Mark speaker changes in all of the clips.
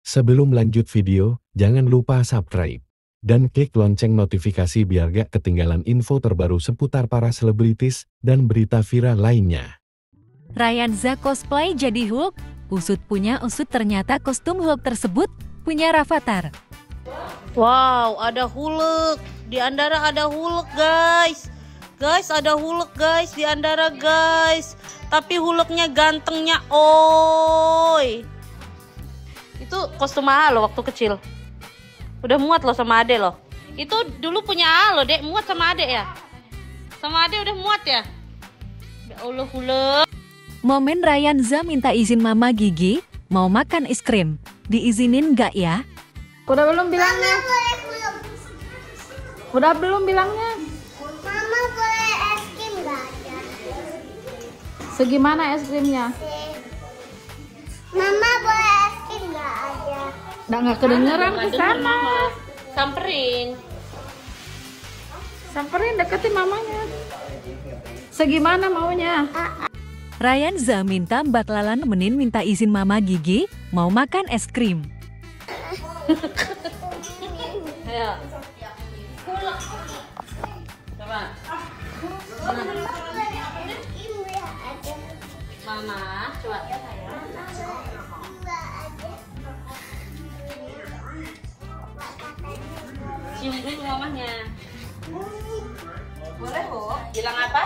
Speaker 1: Sebelum lanjut video, jangan lupa subscribe dan klik lonceng notifikasi biar gak ketinggalan info terbaru seputar para selebritis dan berita viral lainnya.
Speaker 2: Ryanza cosplay jadi Hulk, usut punya usut ternyata kostum Hulk tersebut punya Rafathar.
Speaker 3: Wow, ada Hulk. Di Andara ada Hulk, guys. Guys, ada Hulk, guys, di Andara, guys. Tapi Hulknya gantengnya, oi. Itu kostum A lo waktu kecil. Udah muat lo sama Ade lo. Itu dulu punya A lo, Dek. Muat sama Ade ya? Sama Ade udah muat ya? Ya Allah, Hulk.
Speaker 2: Momen Ryanza minta izin Mama Gigi, mau makan es krim. Diizinin gak ya?
Speaker 4: Udah belum bilangnya? Udah belum bilangnya?
Speaker 5: Mama boleh es krim gak ya?
Speaker 4: Segimana es krimnya?
Speaker 5: Mama boleh es krim gak aja?
Speaker 4: Nggak kedengeran ke sana.
Speaker 3: Samperin.
Speaker 4: Samperin, deketin mamanya. Segimana maunya?
Speaker 2: Ryanza minta Mbak Lala nemenin minta izin Mama Gigi, mau makan es krim.
Speaker 3: Ayo. Coba. Mama, coba. Cium dulu mamanya. Boleh, Bu? Bilang apa?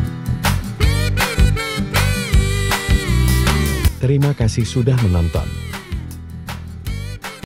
Speaker 1: Terima kasih sudah menonton.